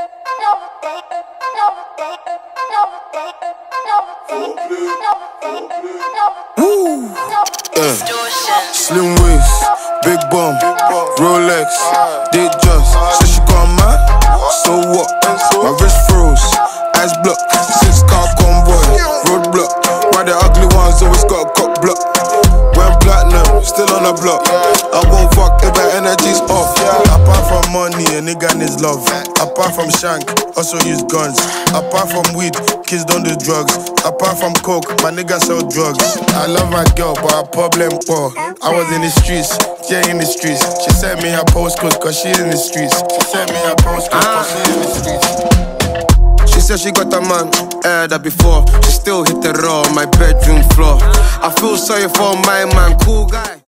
Woo! Slim waist, big bum, Rolex, they just said she got mad. So what? My wrist froze, eyes blocked. 6-car convoy, roadblock. Why the ugly ones always got a cock block? Went platinum, still on the block. I won't fuck if my energy's off. Apart from money, a nigga needs love. Apart from shank, also use guns. Apart from weed, kids don't do drugs. Apart from coke, my nigga sell drugs. I love my girl, but her problem poor. I was in the streets, yeah, in the streets. She sent me her postcode cause she in the streets. She sent me her postcode cause she in the streets. She said she got a man, heard that before. She still hit the raw on my bedroom floor. I feel sorry for my man, cool guy.